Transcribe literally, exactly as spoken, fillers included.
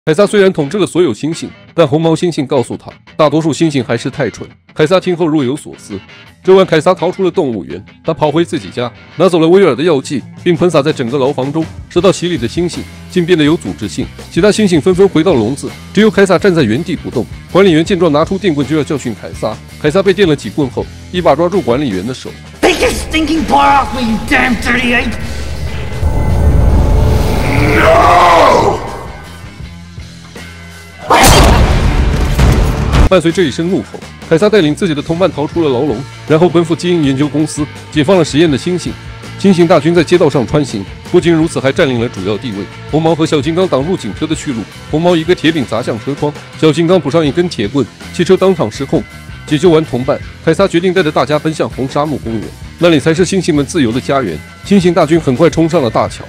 凯撒虽然统治了所有猩猩，但红毛猩猩告诉他，大多数猩猩还是太蠢。凯撒听后若有所思。这晚，凯撒逃出了动物园，他跑回自己家，拿走了威尔的药剂，并喷洒在整个牢房中。受到洗礼的猩猩竟变得有组织性，其他猩猩纷纷回到笼子，只有凯撒站在原地不动。管理员见状，拿出电棍就要教训凯撒。凯撒被电了几棍后，一把抓住管理员的手。 Take your stinking paw off me, you damn dirty ape! No! 伴随这一声怒吼，凯撒带领自己的同伴逃出了牢笼，然后奔赴基因研究公司，解放了实验的猩猩。猩猩大军在街道上穿行，不仅如此，还占领了主要地位。红毛和小金刚挡住警车的去路，红毛一个铁饼砸向车窗，小金刚补上一根铁棍，汽车当场失控。解救完同伴，凯撒决定带着大家奔向红沙漠公园，那里才是猩猩们自由的家园。猩猩大军很快冲上了大桥。